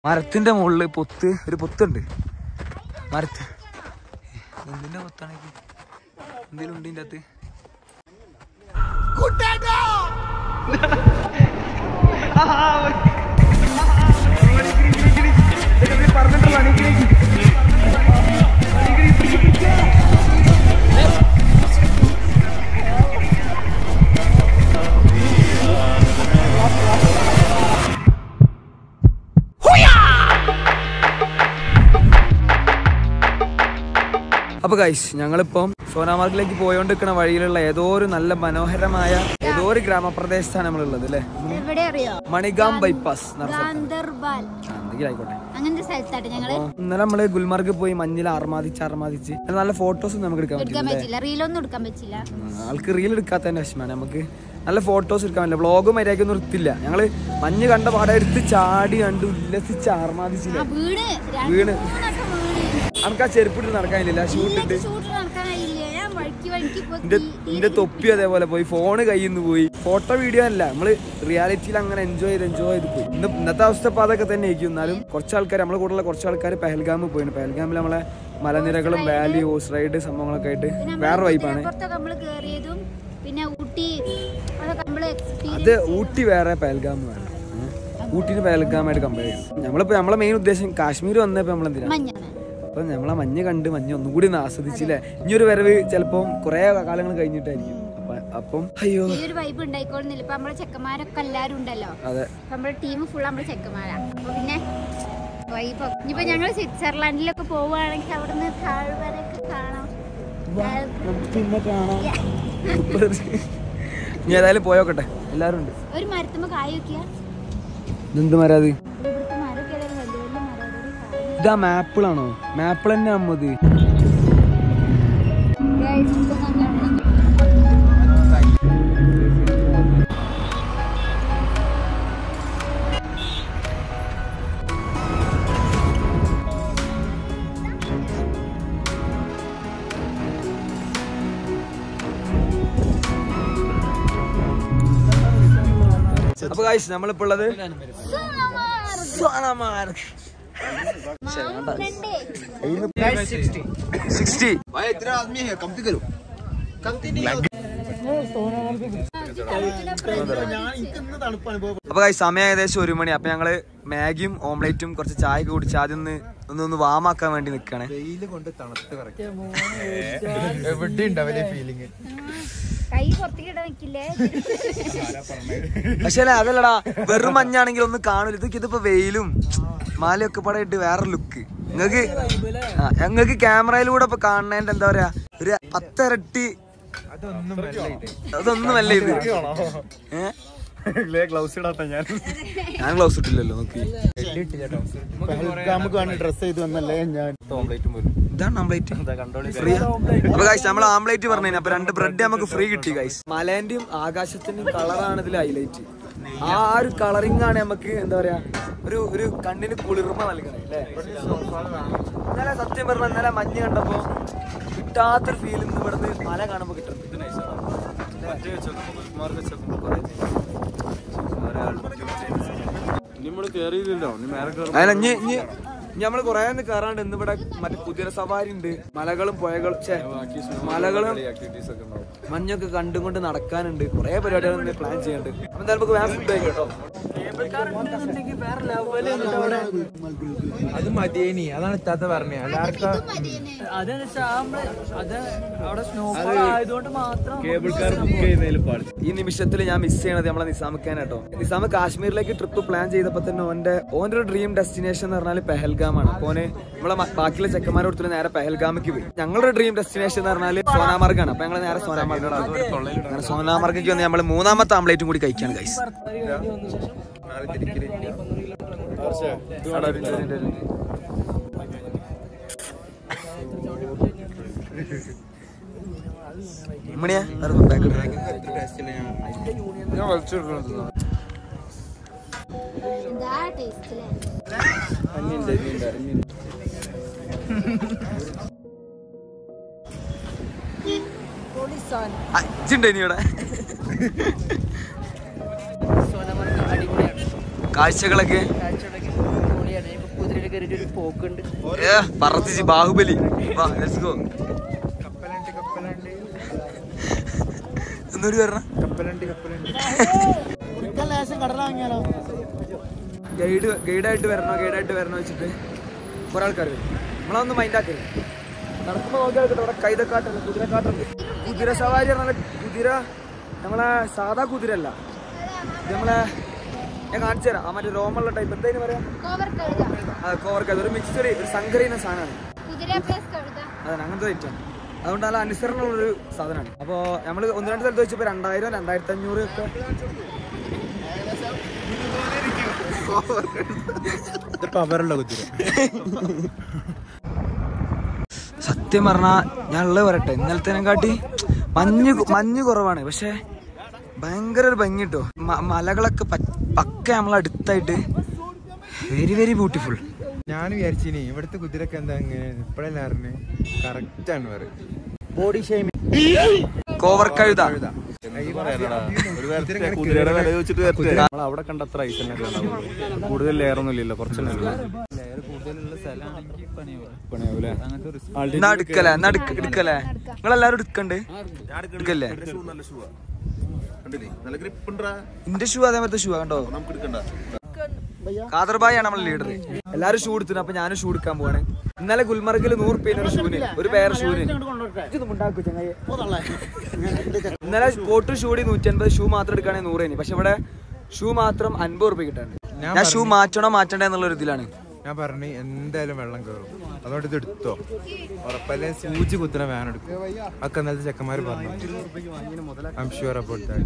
മരത്തിന്റെ മുകളിൽ ഒരു പൊത്തുണ്ട്. മരത്ത് എന്തിന്റെ പൊത്താണെങ്കിൽ എന്തെങ്കിലും ഉണ്ട് ഇതിന്റെ അകത്ത്. അപ്പൊ ഗൈസ്, ഞങ്ങളിപ്പം സോനാമാർഗിലേക്ക് പോയോണ്ടിരിക്കുന്ന വഴിയിലുള്ള ഏതോ ഒരു നല്ല മനോഹരമായ ഏതോ ഒരു ഗ്രാമപ്രദേശത്താണ് നമ്മളുള്ളത് അല്ലേ? മണിഗാം ബൈപ്പാസ് ആയിക്കോട്ടെ. ഇന്നലെ നമ്മള് ഗുൽമർഗ് പോയി മഞ്ഞിൽ ആർമാദിച്ച് നല്ല ഫോട്ടോസ് നമുക്ക് എടുക്കാൻ പറ്റില്ല. ആൾക്ക് റീൽ എടുക്കാത്തതിന്റെ വിഷമാണ്. നമുക്ക് നല്ല ഫോട്ടോസ് എടുക്കാൻ പറ്റില്ല. വ്ളോഗ് മര്യാദയ്ക്കൊന്നും എടുത്തില്ല. ഞങ്ങള് മഞ്ഞ് കണ്ട പാടെ എടുത്ത് ചാടി കണ്ട് ഉല്ലസിച്ച് ആർമാദിച്ചില്ല. വീണ് നമുക്ക് ആ ചെരുപ്പിട്ട് നടക്കാനില്ല. ഷൂട്ടിട്ട് എന്റെ തൊപ്പി അതേപോലെ പോയി, ഫോണ് കയ്യിൽ നിന്ന് പോയി. ഫോട്ടോ വീഡിയോ അല്ല, നമ്മള് റിയാലിറ്റിയിൽ അങ്ങനെ എൻജോയ് ചെയ്ത് പോയി. ഇന്നത്തെ അവസ്ഥ ഇപ്പൊ അതൊക്കെ തന്നെ ആയിരിക്കും. എന്നാലും കുറച്ച് ആൾക്കാർ, നമ്മളെ കൂടെയുള്ള കുറച്ച് ആൾക്കാർ പെഹൽഗാമിൽ പോയിട്ടുണ്ട്. പെഹൽഗാമിൽ നമ്മളെ മലനിരകളും വാലി, ഹോഴ്സ് റൈഡ് സംഭവങ്ങളൊക്കെ ആയിട്ട് വേറെ വൈബാണ്. അത് ഊട്ടി വേറെ, പെഹൽഗാം വേറെ. ഊട്ടിന് പെഹൽഗാമായിട്ട് കമ്പയർ ചെയ്യും. നമ്മളെ മെയിൻ ഉദ്ദേശം കാശ്മീർ വന്നപ്പോ നമ്മളെന്തിനാ അപ്പൊ നമ്മളെ മഞ്ഞ് കണ്ട് മഞ്ഞ് ഒന്നും കൂടി ഒന്ന് ആസ്വദിച്ചില്ലേ. ഇനിയൊരു വരവ് ചിലപ്പോ കുറെ കാലങ്ങൾ കഴിഞ്ഞിട്ടായിരിക്കും. അപ്പം അയ്യോ വൈബ് ഉണ്ടായിക്കോളുന്നില്ല. ഇപ്പൊ നമ്മളെ ചെക്കന്മാരൊക്കെ എല്ലാരും ഉണ്ടല്ലോ. അതെ, നമ്മുടെ ടീം ഫുൾ നമ്മളെ ചെക്കന്മാരാ. അപ്പൊ പിന്നെ വൈബ്. ഇനിയിപ്പോ ഞങ്ങൾ സ്വിറ്റ്സർലാൻഡിലൊക്കെ പോവുകയാണെങ്കിൽ അവിടുന്ന് താഴ്വരൊക്കെ കാണാം. പിന്നെ കാണാം. ഇനി ഏതായാലും പോയോക്കട്ടെ. എല്ലാരും ഉണ്ട്. ഒരു മരത്തുമ്പോ കായ വെക്കുക. എന്ത് മരാത്? ഇതാ മാപ്പിളാണോ? മാപ്പിൾ തന്നെ അമ്മത്. അപ്പൊ ഗൈസ്, നമ്മളിപ്പോ ഉള്ളത് സോനാമാർഗ്. അപ്പൊ സമയം ഏകദേശം 1 മണി. അപ്പൊ ഞങ്ങള് മാഗിയും ഓംലേറ്റും കുറച്ച് ചായ കുടിച്ച് ആദ്യം ഒന്ന് വാമാക്കാൻ വേണ്ടി നിക്കാണ്. പക്ഷേ അതല്ലടാ, വെറും മഞ്ഞാണെങ്കിൽ ഒന്നും കാണൂല. ഇതിപ്പോ വെയിലും മാലയൊക്കെ പടയിട്ട് വേറെ ലുക്ക്. ഞങ്ങക്ക് ക്യാമറയിലൂടെ ഇപ്പൊ കാണുന്നതിന്റെ എന്താ പറയാ, ഒരു 10 ഇരട്ടി. അതൊന്നുമല്ല ഇത്. ഞാൻ ഗ്ലൗസ് ഇട്ടില്ലല്ലോ. നോക്കി, ഇതാണ് ആംപ്ലേറ്റ് ഫ്രീ. അപ്പൊ ഗൈസ്, നമ്മൾ ആംപ്ലേറ്റ് പറഞ്ഞു. അപ്പൊ 2 ബ്രെഡ് നമുക്ക് ഫ്രീ കിട്ടി ഗൈസ്. മലേന്റെയും ആകാശത്തിന്റെയും കളറാണ് ഇതിൽ ഹൈലൈറ്റ്. ആ ഒരു കളറിംഗ് ആണ് നമുക്ക് എന്താ പറയാ, ഒരു കണ്ണിന് കുളിർമ നൽകണേ അല്ലേ? ഇന്നലെ സത്യം പറഞ്ഞ ഇന്നലെ മഞ്ഞ് കണ്ടപ്പോ കിട്ടാത്തൊരു ഫീൽ ഇന്ന് ഇവിടുന്ന് മല കാണുമ്പോ കിട്ടുന്നത്. നമ്മള് കൊറേ കയറാണ്ട്. ഇന്ന് ഇവിടെ മറ്റേ കുതിര സവാരി ഉണ്ട്, മലകളും പുഴകളും മലകളും മഞ്ഞൊക്കെ കണ്ടുകൊണ്ട് നടക്കാനുണ്ട്. കുറെ പരിപാടികൾ പ്ലാൻ ചെയ്യാനുണ്ട്. അപ്പൊ എന്തായാലും നമുക്ക് വേറെ ഫുഡ് കേട്ടോ. അത് മതിയേനി, അതാണ് ഇത്താത്ത പറഞ്ഞത്. എല്ലാവർക്കും ഈ നിമിഷത്തിൽ ഞാൻ മിസ് ചെയ്യണത് നമ്മളെ നിസാമക്കാനാട്ടോ. നിസാമ് കാശ്മീരിലേക്ക് ട്രിപ്പ് പ്ലാൻ ചെയ്തപ്പോ തന്നെ ഓന്റെ ഒരു ഡ്രീം ഡെസ്റ്റിനേഷൻ എന്ന് പറഞ്ഞാൽ പെഹൽഗാമാണ്. അപ്പൊ നമ്മളെ ബാക്കിയുള്ള ചെക്കന്മാരെ കൊടുത്തിട്ട് നേരെ പെഹൽഗാമിക്ക് പോയി. ഞങ്ങളുടെ ഡ്രീം ഡെസ്റ്റിനേഷൻ എന്ന് പറഞ്ഞാൽ സോനാമാർഗാണ്. അപ്പൊ ഞങ്ങൾ നേരെ സോനാമാർഗാണ്. സോനാമാർഗിക്ക് വന്ന് നമ്മള് 3ാമത്തെ ആംപ്ലേറ്റും കൂടി കഴിക്കാണ് ഗൈസ്. മണിയാ കാഴ്ചകളൊക്കെ പറത്തിച്ച് ബാഹുബലി. എന്നോട് പറഞ്ഞ ഗൈഡായിട്ട് വരണോ വെച്ചിട്ട് കുറെ ആൾക്കാർ വരും. നമ്മളതൊന്നും മൈൻഡാക്കരുത്. നടക്കുമ്പോൾ നോക്കിയാൽ അവിടെ കൈതക്കാട്ടുണ്ട്, കുതിരക്കാട്ടുണ്ട്. കുതിര സവാരി പറഞ്ഞാൽ കുതിര നമ്മളെ സാധാ കുതിര അല്ല, നമ്മളെ ഞാൻ കാണിച്ചു തരാം. ആ മറ്റേ രോമുള്ള ടൈപ്പ് എന്തായാലും പറയാം, കോവർക്കഴുത. ഒരു മിക്സ്ചർ, ഒരു സങ്കരീന സാധനമാണ്. അതാണ് അങ്ങനത്തെ ഐറ്റമാണ്. അതുകൊണ്ട് നല്ല അനുസരണമുള്ളൊരു സാധനമാണ്. അപ്പോൾ നമ്മൾ 1-2 സ്ഥലത്ത് വെച്ചപ്പോൾ 2000, 2500 ഒക്കെ. സത്യം പറഞ്ഞാൽ ഞാൻ ഉള്ളത് പറയട്ടെ, ഇന്നലത്തേനെക്കാട്ടി മഞ്ഞ് കുറവാണ്. പക്ഷെ ഭയങ്കര ഒരു ഭംഗി കിട്ടോ. മലകളൊക്കെ പക്ക നമ്മളടുത്തായിട്ട് വെരി വെരി ബ്യൂട്ടിഫുൾ. ഞാൻ വിചാരിച്ചിനി ഇവിടുത്തെ കുതിരക്ക് എന്താ ഇപ്പഴല്ല അറിഞ്ഞ് കറക്റ്റ് ആണ് പറയും. Body shaming. കോവർക്കഴുത അവിടെ കണ്ടത്ര ഐസ് തന്നെ കൂടുതൽ ലെയറൊന്നും ഇല്ലല്ലോ, കുറച്ചല്ലേ എടുക്കല്ലേ നിങ്ങളെല്ലാരും എടുക്കണ്ടേ? എടുക്കല്ലേ? എന്റെ ഷൂ അതേപോലത്തെ ഷൂ കണ്ടോ? കാദർബായാണ് നമ്മളെ ലീഡർ. എല്ലാരും ഷൂ എടുത്തു. അപ്പൊ ഞാനും ഷൂ എടുക്കാൻ പോവാണ്. ഇന്നലെ ഗുൽമർഗിൽ 100 രൂപ ഒരു ഷൂന്, ഒരു പേർ ഷൂന്. ഇന്നലെ കോട്ട് ഷൂടി 150, ഷൂ മാത്രം എടുക്കുകയാണെങ്കിൽ 100. പക്ഷെ ഇവിടെ ഷൂ മാത്രം 50 രൂപ കിട്ടാണ്ട്. ഞാൻ ഷൂ മാറ്റണ്ടേ എന്നുള്ള ഒരു ഇതിലാണ്. ഞാൻ പറഞ്ഞു എന്തായാലും വെള്ളം കയറും, അതുകൊണ്ട് ഇത് എടുത്തോ. ഉറപ്പല്ലേ സൂചി കുത്തുന്ന വാൻ എടുക്കും. ഒക്കെ ഇന്നലത്തെ ചെക്കന്മാര് പറഞ്ഞു. I'm sure about that.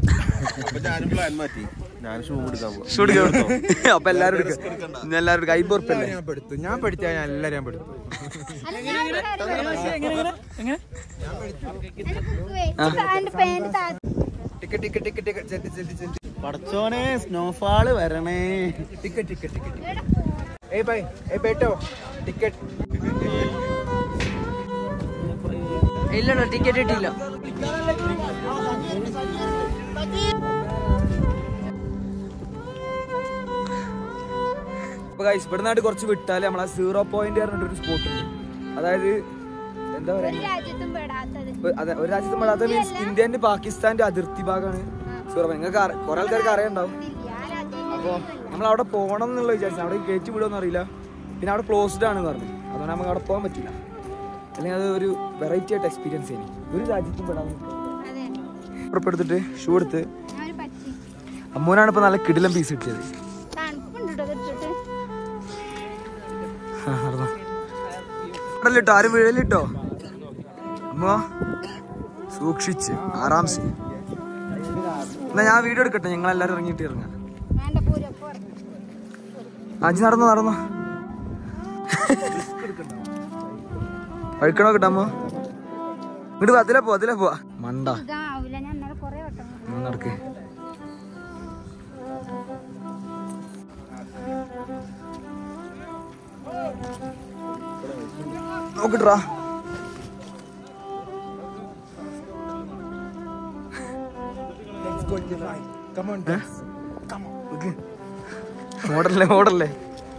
അപ്പൊ എല്ലാരും ഞാൻ പഠിച്ചാൽ ഞാൻ എല്ലാരും പഠിത്തു. പടച്ചോനെ സ്നോഫാള് വരണേ. ടിക്കറ്റ് ഏയ് ബൈ ഏയ് ബേട്ടോ ടിക്കറ്റ് ഇല്ലല്ലോ, ടിക്കറ്റ് ഇട്ടില്ല. ഇവിടുന്നായിട്ട് കുറച്ച് വിട്ടാല് നമ്മളെ 0 പോയിന്റ് പറഞ്ഞിട്ടൊരു സ്പോട്ട് ഉണ്ട്. അതായത് എന്താ പറയാ, ഒരു രാജ്യത്തും പെടാത്ത മീൻസ് ഇന്ത്യന്റെ പാകിസ്ഥാന്റെ അതിർത്തി ഭാഗമാണ് 0 പോയിന്റ്. നിങ്ങൾക്ക് കുറെ ആൾക്കാർക്ക് അറിയാണ്ടാവും. അപ്പോൾ നമ്മൾ അവിടെ പോകണം എന്നുള്ള വിചാരിച്ചു. അവിടെ കയറ്റി വിടുമെന്ന് അറിയില്ല. പിന്നെ അവിടെ ക്ലോസ്ഡ് ആണെന്ന് പറഞ്ഞു. അതുകൊണ്ട് നമുക്ക് അവിടെ പോകാൻ പറ്റില്ല. അല്ലെങ്കിൽ അത് ഒരു വെറൈറ്റി ആയിട്ട് എക്സ്പീരിയൻസ് ചെയ്യണം. ഒരു രാജ്യത്തും പെടാൻ ഉറപ്പെടുത്തിട്ട് ഷൂ എടുത്ത് അമ്മൂനാണ് ഇപ്പൊ നല്ല കിടിലം പീസ് കിട്ടിയത്. ട്ടോ ആരും വീഴലിട്ടോ അമ്മ, സൂക്ഷിച്ച് ആറാംസി. എന്നാ ഞാൻ വീഡിയോ എടുക്കട്ടെ, ഞങ്ങളെല്ലാരും ഇറങ്ങിയിട്ട് ഇറങ്ങാം. അജി നടന്നോ വഴിക്കണോ കിട്ടാമോ? ഇങ്ങോട്ട് അതിലെ പോവാ മണ്ട നടക്ക്. നോക്കിട്ടാ മോഡല്ലേ.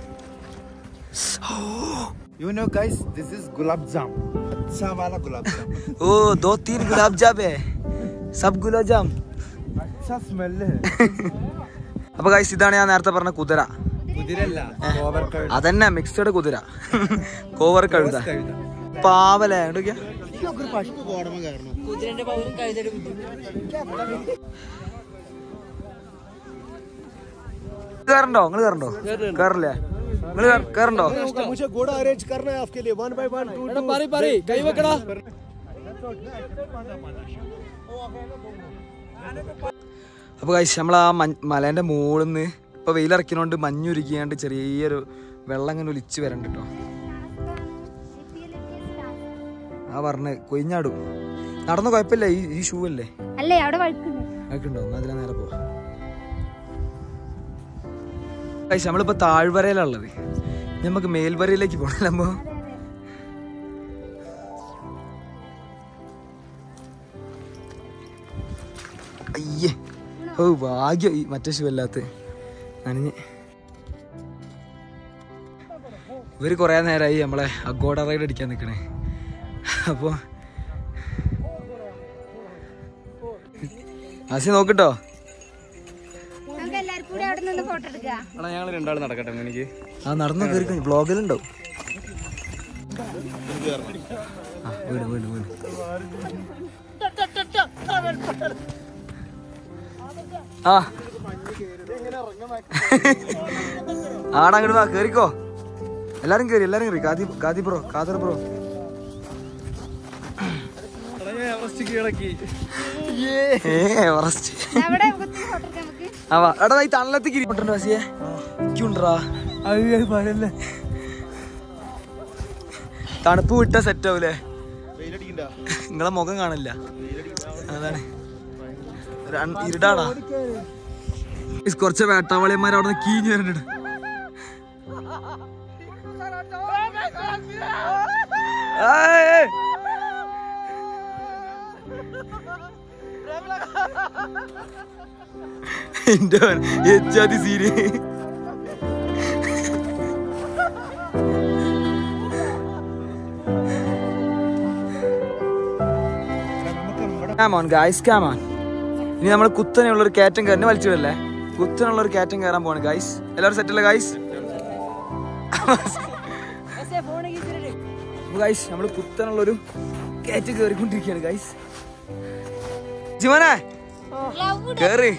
You know guys, this is gulab jam. अच्छा वाला gulab jam. Oh, 2-3 gulab jam है. सब gulab jam. अच्छा smell है. അപ്പൊ ഗൈസ് ഇതാണ് ഞാൻ നേരത്തെ പറഞ്ഞ കുതിര. കുതിരല്ല, കോവർക്കഴുത. അതന്നെ മിക്സഡ് കുതിര. കോവർക്കഴുത പാവലേ. കുതിരന്റെ പവറും കഴുതയുടെ കേറണ്ടോ? നിങ്ങൾ കേറില്ലേ? നിങ്ങൾ കേറണ്ടോ? അപ്പൊ കഴിച്ച് നമ്മളാ മലേന്റെ മുകളിന്ന് ഇപ്പൊ വെയിലിറക്കിനോണ്ട് മഞ്ഞുരുക്കിയാണ്ട് ചെറിയൊരു വെള്ളം ഇങ്ങനെ ഒലിച്ച് വരണ്ട് കേട്ടോ. ആ പറഞ്ഞ് കൊയിഞ്ഞാടും. നടന്ന കുഴപ്പമില്ല. ഈ ഷൂ അല്ലേ വഴക്കുണ്ടോ? അതിലെ നേരെ പോവാ. കഴിച്ച് നമ്മളിപ്പോ താഴ്വരയിലുള്ളത്. നമുക്ക് മേൽവരയിലേക്ക് പോകണല്ലോ. അയ്യേ, ഓ ഭാഗ്യം ഈ മറ്റേ ഷൂ അല്ലാത്ത നനഞ്ഞ്. ഇവര് കൊറേ നേരമായി നമ്മളെ അഗോഡ റൈഡ് അടിക്കാൻ നിക്കണേ. അപ്പൊ ആസി നോക്കിട്ടോ. ഞങ്ങൾ രണ്ടാളും നടക്കട്ടെ എനിക്ക്. ആ നടന്നു കയറി ബ്ലോഗിലുണ്ടാവും. വീട് വീട് വീട് ആ ആടങ്ങോട്ട് വാ കേറിക്കോ. എല്ലാരും കേറി കാദി ബ്രോ കാദർ ബ്രോ. തണുപ്പ് വിട്ട സെറ്റ് ആവൂലേ? നിങ്ങളെ മുഖം കാണില്ല, അതാണ് ഇരുടാടാ. കുറച്ച് വേട്ടാവളിയന്മാർ അവിടെ നിന്ന് കീഞ്ഞു വരണ്ട. എന്റെ സീരി ഇനി നമ്മൾ കുത്തനെയുള്ള ഒരു കയറ്റം കയറി വലിച്ചിടല്ലേ. കുത്തനുള്ള ഒരു കയറ്റം കയറാൻ പോവാണ് ഗൈസ്. എല്ലാവരും സെറ്റല്ലേ ഗൈസ്? ഗൈസ് നമ്മള് കുത്തനുള്ളൊരു കയറ്റം കയറിക്കൊണ്ടിരിക്കുകയാണ് ഗൈസ്. ജിമോനെ കേറി.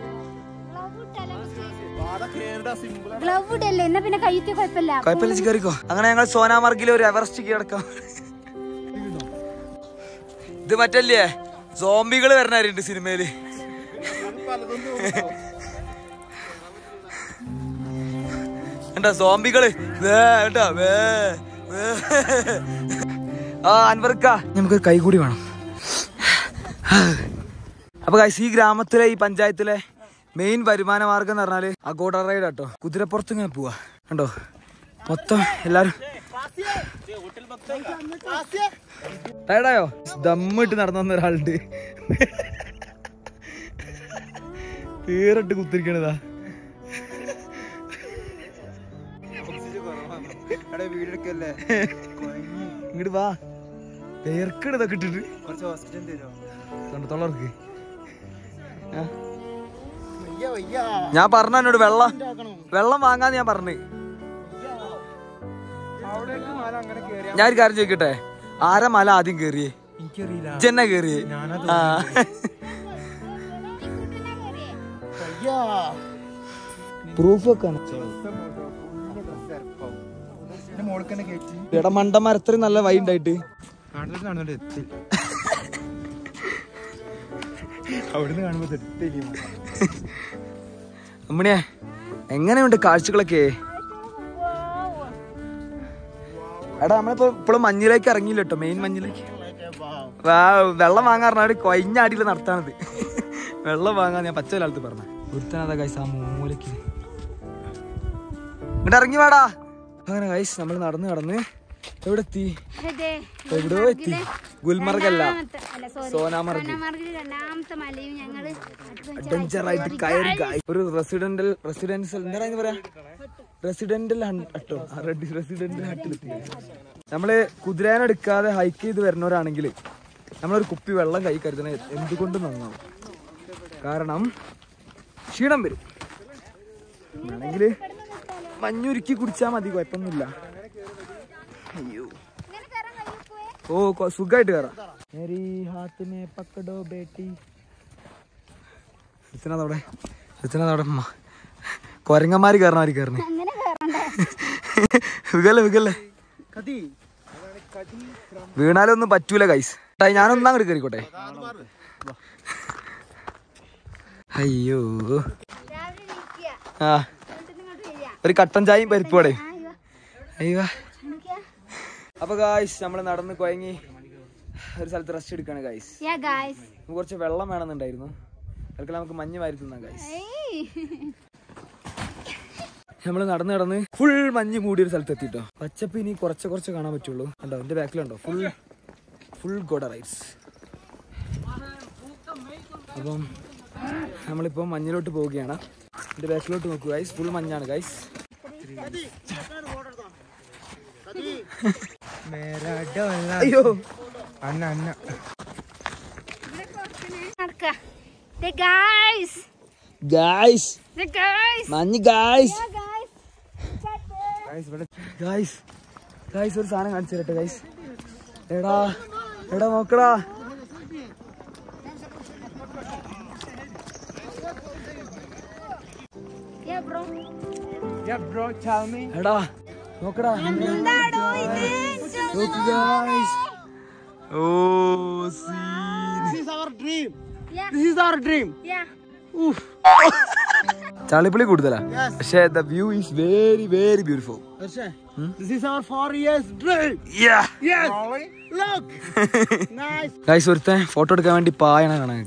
കുഴപ്പമില്ല കേറിക്കോ. അങ്ങനെ ഞങ്ങൾ സോനാമാർഗിലെ ഒരു എവറസ്റ്റ് കീഴടക്കാം. ഇത് മറ്റല്ലേ സോംബികള് വരണാരുണ്ട് സിനിമയില്. എന്താ സോംബികള് അൻവർക്ക നമുക്ക് കൈ കൂടി വേണം. അപ്പൊ ഗൈസ് ഈ ഗ്രാമത്തിലെ ഈ പഞ്ചായത്തിലെ മെയിൻ വരുമാന മാർഗം എന്ന് പറഞ്ഞാല് അഗോഡ റൈഡ് കേട്ടോ. കുതിരപ്പുറത്ത് ഇങ്ങനെ പോവാ കണ്ടോ. മൊത്തം എല്ലാരും ടയർഡായോ? ദമ്മിട്ട് നടന്നു വന്ന ഒരാളുണ്ട്. പേരിട്ട് കുത്തിരിക്കണതാ. ഇങ്ങോട്ട് വാ. പേർക്കിട് ഇതൊക്കെ ഇട്ടിട്ട് തൊള്ളർക്ക്. ഞാൻ പറഞ്ഞ എന്നോട് വെള്ളം വാങ്ങാന്ന് ഞാൻ പറഞ്ഞു. ഞാൻ ഒരു കാര്യം ചോദിക്കട്ടെ, ആരാ മല ആദ്യം കേറിയേ? ജന്ന കേറിയേ? പ്രൂഫ് വെക്കാണ്. എടാ മണ്ടന്മാർ എത്രയും നല്ല വഴി ഉണ്ടായിട്ട് അമ്മണിയെ എങ്ങനെയുണ്ട് കാഴ്ചകളൊക്കെ? എടാ നമ്മളിപ്പോ ഇപ്പോഴും മഞ്ഞിലേക്ക് ഇറങ്ങിയില്ല കേട്ടോ, മെയിൻ മഞ്ഞിലേക്ക്. വെള്ളം വാങ്ങാൻ പറഞ്ഞാൽ കൊയിഞ്ഞാടിയില് നടത്താണത്. വെള്ളം വാങ്ങാൻ ഞാൻ പച്ച കാലത്ത് പറഞ്ഞ ഒരുത്തനാ ഗൈസ് ആ മൂലക്ക്. ഇങ്ങോട്ട് ഇറങ്ങി വേടാ. അങ്ങനെ ഗൈസ് നമ്മൾ നടന്ന് കടന്ന് എവിടെ എത്തി? എവിടെയോ എത്തി. ഗുൽമർഗല്ല, സോനാമർഗ്. അഡ്വഞ്ചറായിട്ട് കയറി ഒരു റെസിഡൻഷ്യൽ എന്താ പറയാ, റെസിഡന്റൽ ഹട്ടിലെത്തി. നമ്മള് കുതിരേനെടുക്കാതെ ഹൈക്ക് ചെയ്ത് വരുന്നവരാണെങ്കിൽ നമ്മളൊരു കുപ്പി വെള്ളം കൈ കരുതണ എന്തുകൊണ്ട് നന്നാവും. കാരണം ക്ഷീണം വരും. ആണെങ്കിൽ മഞ്ഞുരുക്കി കുടിച്ചാൽ മതി, കുഴപ്പമൊന്നുമില്ല. അയ്യോ ഓ സുഖമായിട്ട് കയറാം. കൊരങ്ങന്മാര് കയറണമാര് കയറണേ. വികല്ലേ വീണാലൊന്നും പറ്റൂല ഗൈസ്. ഞാനൊന്നും അങ്ങോട്ട് കയറിക്കോട്ടെ. അയ്യോ ആ ഒരു കട്ടൻ ചായയും പരിപ്പോടെ. അയ്യോ അപ്പൊ ഗായ്സ് നമ്മള് നടന്ന് കുഴങ്ങി ഒരു സ്ഥലത്ത് റെസ്റ്റ് എടുക്കാണ് ഗായ്സ്. കുറച്ച് വെള്ളം വേണമെന്നുണ്ടായിരുന്നു. അതൊക്കെ നമുക്ക് മഞ്ഞ് വാരി തിന്നാം ഗായ്സ്. നമ്മള് നടന്ന് ഫുൾ മഞ്ഞ് മൂടിയൊരു സ്ഥലത്ത് എത്തിട്ടോ. പച്ചപ്പ് ഇനി കുറച്ച് കാണാൻ പറ്റുള്ളൂ. കണ്ടോ എന്റെ ബാക്കിലുണ്ടോ ഫുൾ ഗോഡ റൈഡ്സ്. അപ്പം നമ്മളിപ്പോ മഞ്ഞിലോട്ട് പോവുകയാണ്. എന്റെ ബാക്കിലോട്ട് നോക്കൂ ഗൈസ്, ഫുൾ മഞ്ഞാണ് ഗൈസ്. അയ്യോ അന്ന അന്ന ഗായ്സ് മഞ്ഞ് ഗായ്സ് ഗായ്സ് ഗായ്സ് ഒരു സാധനം കാണിച്ചു തരട്ടെ ഗായ്സ്. എടാ എടാ നോക്കടാ. എടാ നോക്കടാ. നോക്ക് ഗായ്സ്. ഓ ചളിപ്പളി കൂടുതലാ പക്ഷേ the view is very very beautiful. Guys ഒരുത്തൻ ഫോട്ടോ എടുക്കാൻ വേണ്ടി പായണ കാണാൻ.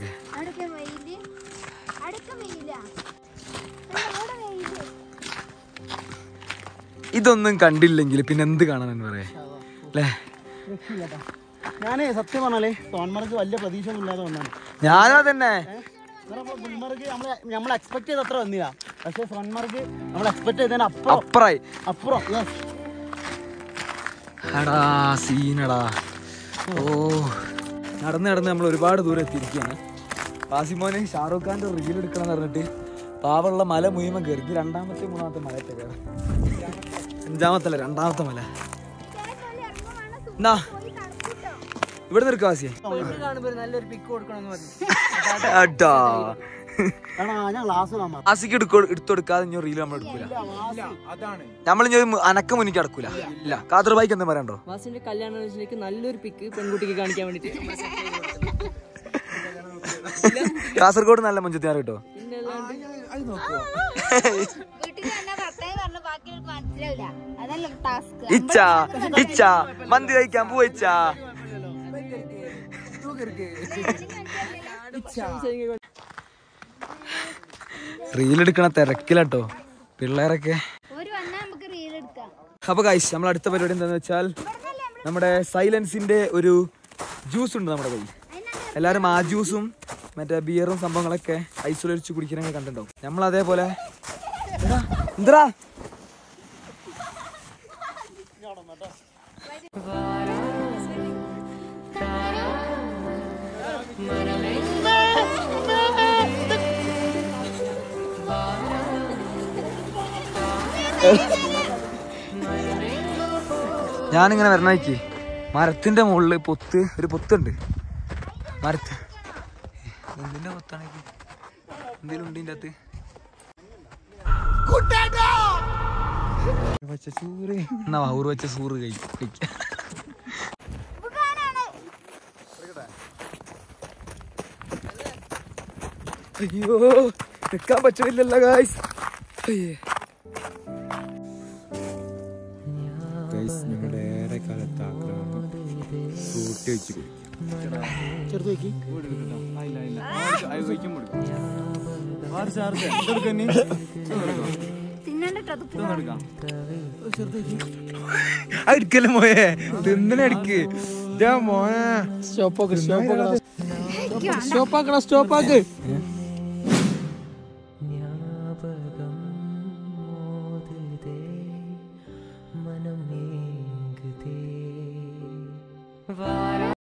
ഇതൊന്നും കണ്ടില്ലെങ്കിൽ പിന്നെ എന്ത് കാണാൻ പറയാ അല്ലേ? ഞാനേ സത്യം പറഞ്ഞാലേ സോൺമർഗ് വലിയ പ്രതീക്ഷ ഒന്നും ഇല്ലാതെ വന്നാണ്. ഞാനാ തന്നെ ഗുൽമർഗ് നമ്മൾ എക്സ്പെക്ട് ചെയ്ത് അത്ര വന്നില്ല. പക്ഷെ സോൺമർഗ് നമ്മൾ എക്സ്പെക്ട് ചെയ്തതിന് അപ്പുറം. എടാ സീനടാ. ഓ നടന്ന് നടന്ന് നമ്മൾ ഒരുപാട് ദൂരം എത്തിയിരിക്കുകയാണ്. വാസിമോന് ഷാറൂഖ് ഖാന്റെ റീൽ എടുക്കണം എന്ന് പറഞ്ഞിട്ട് പാവമുള്ള മല മുഴുവൻ കയറി. ഇത് രണ്ടാമത്തെ മൂന്നാമത്തെ മലയൊക്കെ കയറി. അഞ്ചാമത്തല്ല രണ്ടാമത്തെ മല. എന്നാ ഇവിടെ നിന്ന് വാസിയെ നല്ലൊരു പിക്ക് കൊടുക്കണമെന്ന് വാസിക്ക് എടുത്തൊടുക്കാതെ ഇനി റീൽ നമ്മൾ എടുക്കൂല. നമ്മളിനി അനക്ക മുന്നിക്ക് അടക്കൂല. ഇല്ല കാതർ ബൈക്ക് എന്താ പറയണ്ടോ? വാസിന്റെ കല്യാണത്തിലേക്ക് നല്ലൊരു പിക്ക് പെൺകുട്ടിക്ക് കാണിക്കാൻ വേണ്ടിട്ട് കാസർഗോഡ് നല്ല മുഞ്ചത്തിയാർ കേട്ടോ. ഇച്ചാ ഇച്ചാ മന്തി കഴിക്കാൻ പോയിച്ചാ. റീൽ എടുക്കണ തിരക്കിലട്ടോ പിള്ളേരൊക്കെ. അപ്പൊ ഗൈസ് നമ്മൾ അടുത്ത പരിപാടി എന്താന്ന് വെച്ചാൽ നമ്മുടെ സൈലൻസിന്റെ ഒരു ജ്യൂസ് ഉണ്ട് നമ്മുടെ കയ്യിൽ. എല്ലാരും ആ ജ്യൂസും മറ്റേ ബിയറും സംഭവങ്ങളൊക്കെ ഐസൊലേറ്റ് കുടിക്കാനൊക്കെ കണ്ടിട്ടുണ്ടാവും. നമ്മൾ അതേപോലെ എന്താ ഞാനിങ്ങനെ വരണക്ക് മരത്തിന്റെ മുകളില് ഒരു പൊത്തുണ്ട്. മരത്ത് എന്തിന്റെ പൊത്താണെങ്കിൽ എന്തേലും ഉണ്ട് ഇതിന്റെ അകത്ത്. എന്നാ ഊറ് വെച്ച സൂറ് കഴിക്കാം. അയ്യോ നിൽക്കാൻ പറ്റുന്നില്ലല്ലോ ഗായ്സ്. ഞങ്ങളുടെ ഏറെ കാലത്ത് ആഗ്രഹം ഫ്രൂട്ടി വെച്ച് കുടിക്കും. ചെറുത് വെക്കി എടുക്കല്ലേ മോയെ തിന്നടിക്ക് മോനെ. സ്റ്റോപ്പാക്ക്